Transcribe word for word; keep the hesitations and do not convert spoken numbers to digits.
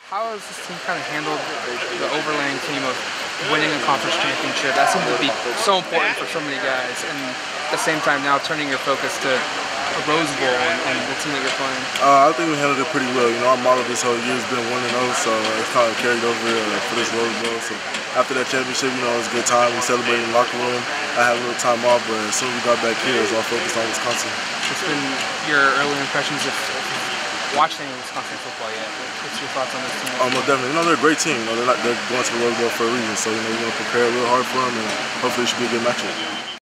How has this team kind of handled the, the overlaying theme of winning a conference championship? That seems to be so important for so many guys, and at the same time now turning your focus to a Rose Bowl and, and the team that you're playing. Uh, I think we handled it pretty well. You know, our model this whole year has been one and oh, so it's kind of carried over uh, for this Rose Bowl. So after that championship, you know, it was a good time. We celebrated in the locker room. I had a little time off, but as soon as we got back here, it was all focused on Wisconsin. What's been your early impressions of watched any Wisconsin football yet? What's your thoughts on this team? Oh, most definitely. You know, they're a great team. You know, they're not they're going to the Rose Bowl for a reason. So you know, we're going to prepare a little hard for them, and hopefully it should be a good matchup.